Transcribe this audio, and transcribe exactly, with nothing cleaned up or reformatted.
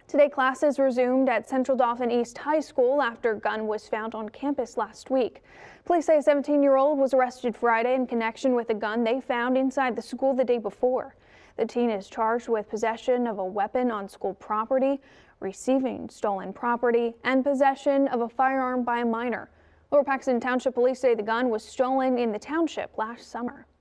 Today, classes resumed at Central Dauphin East High School after a gun was found on campus last week. Police say a seventeen-year-old was arrested Friday in connection with a gun they found inside the school the day before. The teen is charged with possession of a weapon on school property, receiving stolen property, and possession of a firearm by a minor. Lower Paxton Township Police say the gun was stolen in the township last summer.